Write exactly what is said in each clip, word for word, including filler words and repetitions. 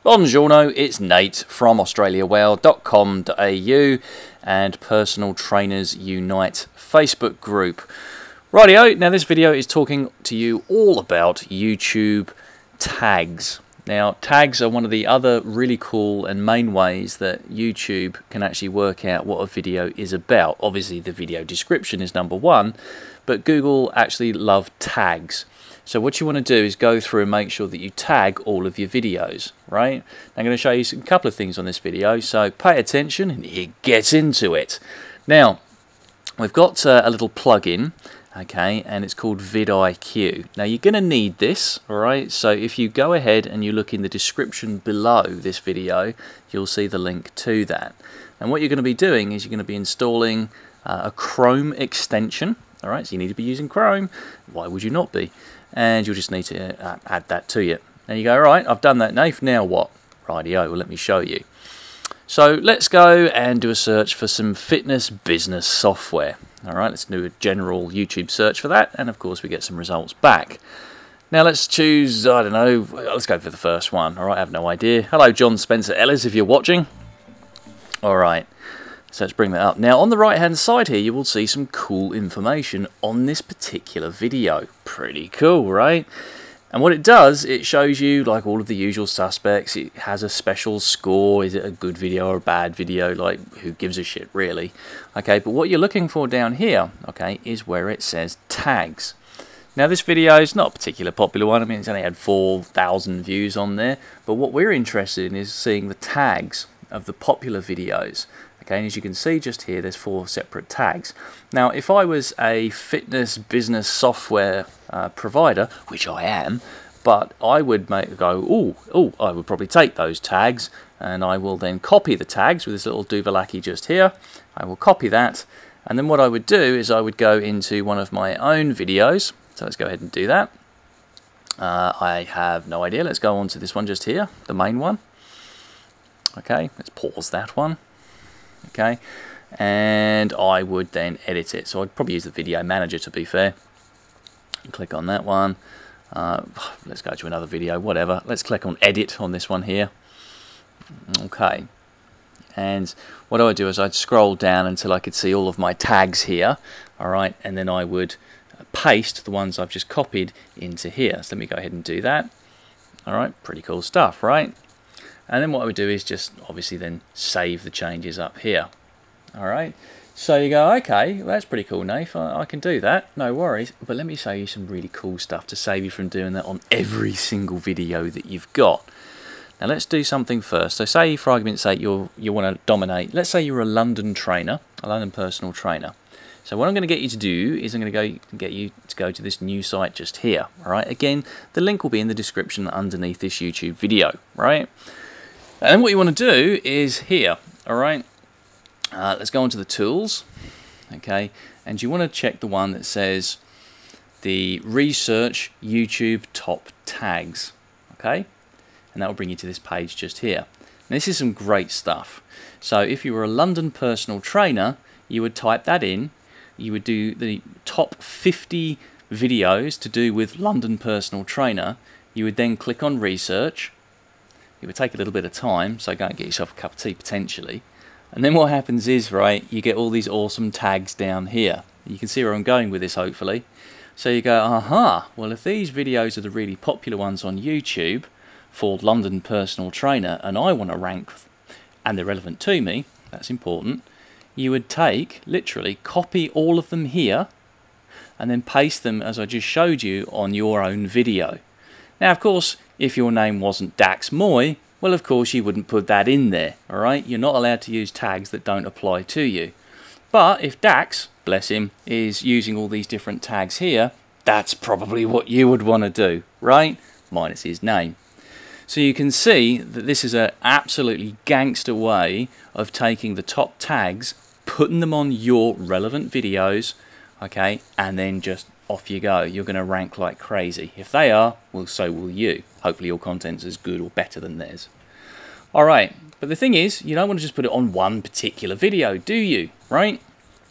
Buongiorno, it's Nate from australia well dot com dot a u and Personal Trainers Unite Facebook group. Rightio, now this video is talking to you all about YouTube tags. Now, tags are one of the other really cool and main ways that YouTube can actually work out what a video is about. Obviously, the video description is number one, but Google actually love tags. So what you want to do is go through and make sure that you tag all of your videos, right? I'm going to show you a couple of things on this video, so pay attention and it gets into it. Now, we've got uh, a little plugin, okay, and it's called vidIQ. Now, you're going to need this, all right? So if you go ahead and you look in the description below this video, you'll see the link to that. And what you're going to be doing is you're going to be installing uh, a Chrome extension, all right? So you need to be using Chrome. Why would you not be? And you'll just need to uh, add that to you. And you go, all right, I've done that, Nath, now what? Rightio, well, let me show you. So let's go and do a search for some fitness business software. All right, let's do a general YouTube search for that, and of course we get some results back. Now let's choose, I don't know, let's go for the first one. All right, I have no idea. Hello, John Spencer Ellis, if you're watching. All right. So let's bring that up. Now on the right hand side here you will see some cool information on this particular video. Pretty cool, right? And what it does, it shows you like all of the usual suspects. It has a special score. Is it a good video or a bad video? Like, who gives a shit really? Okay, but what you're looking for down here, okay, is where it says tags. Now this video is not a particularly popular one. I mean, it's only had four thousand views on there. But what we're interested in is seeing the tags of the popular videos. Okay, and as you can see just here, there's four separate tags. Now, if I was a fitness business software uh, provider, which I am, but I would make go, oh, oh, I would probably take those tags, and I will then copy the tags with this little Duvallaki just here. I will copy that, and then what I would do is I would go into one of my own videos. So let's go ahead and do that. Uh, I have no idea. Let's go on to this one just here, the main one. Okay, let's pause that one. Okay, and I would then edit it. So I'd probably use the video manager to be fair. Click on that one. Uh, let's go to another video, whatever. Let's click on edit on this one here. Okay, and what I would do is I'd scroll down until I could see all of my tags here. All right, and then I would paste the ones I've just copied into here. So let me go ahead and do that. All right, pretty cool stuff, right? And then what I would do is just obviously then save the changes up here. All right. So you go, okay, well, that's pretty cool, Nath. I, I can do that. No worries. But let me show you some really cool stuff to save you from doing that on every single video that you've got. Now let's do something first. So say, for argument's sake, you're, you want to dominate. Let's say you're a London trainer, a London personal trainer. So what I'm going to get you to do is I'm going to go get you to go to this new site just here. All right. Again, the link will be in the description underneath this YouTube video. Right. And then what you want to do is here, all right, uh, let's go on to the tools, okay, and you want to check the one that says the research YouTube top tags, okay, and that will bring you to this page just here. And this is some great stuff. So if you were a London personal trainer, you would type that in, you would do the top fifty videos to do with London personal trainer, you would then click on research. It would take a little bit of time, so go and get yourself a cup of tea potentially. And then what happens is, right, you get all these awesome tags down here. You can see where I'm going with this, hopefully. So you go, aha, well, if these videos are the really popular ones on YouTube for London personal trainer, and I want to rank, and they're relevant to me, that's important, you would take, literally, copy all of them here, and then paste them, as I just showed you, on your own video. Now, of course, if your name wasn't Dax Moy, well, of course, you wouldn't put that in there, all right? You're not allowed to use tags that don't apply to you. But if Dax, bless him, is using all these different tags here, that's probably what you would want to do, right? Minus his name. So you can see that this is an absolutely gangster way of taking the top tags, putting them on your relevant videos, okay, and then just off you go. You're going to rank like crazy. If they are, well, so will you. Hopefully your content's as good or better than theirs. All right, but the thing is, you don't want to just put it on one particular video, do you? Right?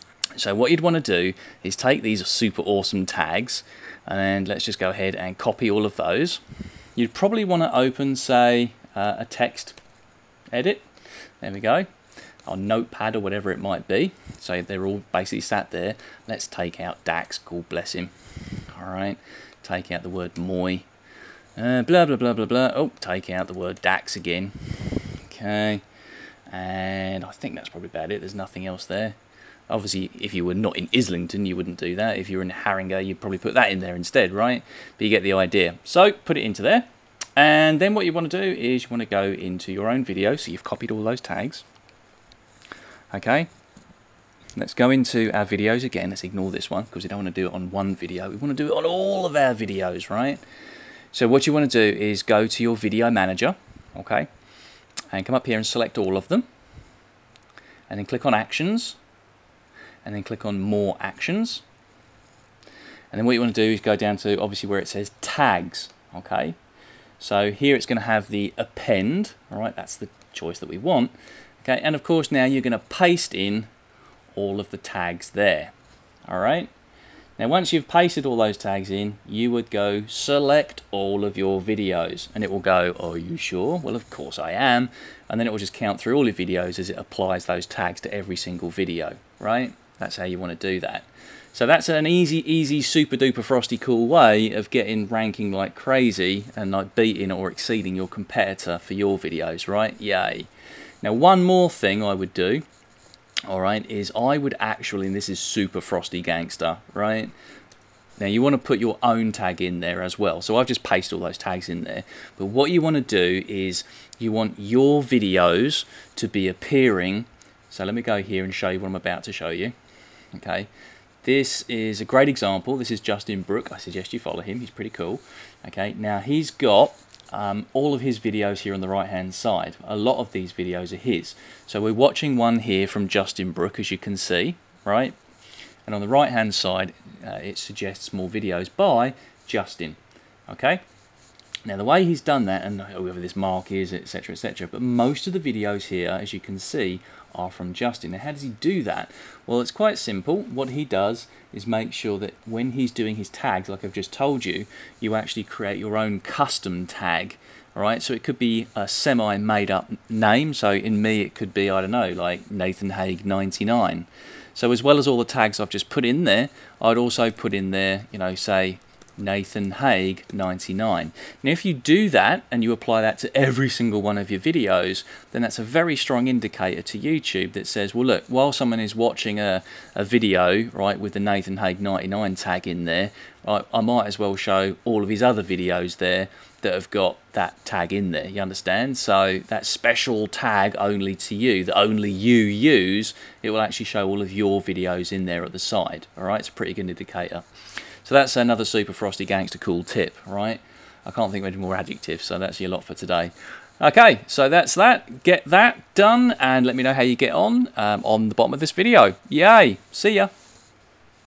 So what you'd want to do is take these super awesome tags, and let's just go ahead and copy all of those. You'd probably want to open, say, uh, a text edit. There we go. Our notepad or whatever it might be. So they're all basically sat there. Let's take out Dax, God bless him. All right, take out the word Moi. Uh, blah, blah, blah, blah, blah. Oh, take out the word Dax again. Okay, and I think that's probably about it. There's nothing else there. Obviously, if you were not in Islington, you wouldn't do that. If you were in Haringa, you'd probably put that in there instead, right? But you get the idea. So put it into there. And then what you want to do is you want to go into your own video. So you've copied all those tags. Okay. Let's go into our videos again. Let's ignore this one because we don't want to do it on one video. We want to do it on all of our videos, right? So what you want to do is go to your video manager, okay? And come up here and select all of them. And then click on actions. And then click on more actions. And then what you want to do is go down to obviously where it says tags, okay? So here it's going to have the append, all right? That's the choice that we want, okay? And of course now you're going to paste in all of the tags there, all right? Now once you've pasted all those tags in, you would go select all of your videos, and it will go, oh, are you sure? Well, of course I am. And then it will just count through all your videos as it applies those tags to every single video, right? That's how you want to do that. So that's an easy, easy, super duper frosty cool way of getting ranking like crazy and like beating or exceeding your competitor for your videos, right? Yay. Now one more thing I would do, all right, is I would actually, and this is super frosty gangster, right? Now you want to put your own tag in there as well. So I've just pasted all those tags in there. But what you want to do is you want your videos to be appearing. So let me go here and show you what I'm about to show you. Okay, this is a great example. This is Justin Brook. I suggest you follow him. He's pretty cool. Okay, now he's got um, all of his videos here on the right hand side. A lot of these videos are his. So we're watching one here from Justin Brook, as you can see, right? And on the right hand side, uh, it suggests more videos by Justin. Okay, now the way he's done that, and whoever this mark is, etc, etc, but most of the videos here, as you can see, are from Justin. Now how does he do that? Well, it's quite simple. What he does is make sure that when he's doing his tags, like I've just told you, you actually create your own custom tag. Alright, so it cod be a semi made up name. So in me it could be, I don't know, like Nathan Haig ninety-nine. So as well as all the tags I've just put in there, I'd also put in there, you know, say Nathan Haig ninety-nine. Now if you do that and you apply that to every single one of your videos, then that's a very strong indicator to YouTube that says, well look, while someone is watching a, a video, right, with the Nathan Haig ninety-nine tag in there, I, I might as well show all of his other videos there that have got that tag in there, you understand? So that special tag only to you, that only you use, it will actually show all of your videos in there at the side, alright? It's a pretty good indicator. So that's another super frosty gangster cool tip, right? I can't think of any more adjectives, so that's your lot for today. Okay, so that's that. Get that done, and let me know how you get on um, on the bottom of this video. Yay! See ya!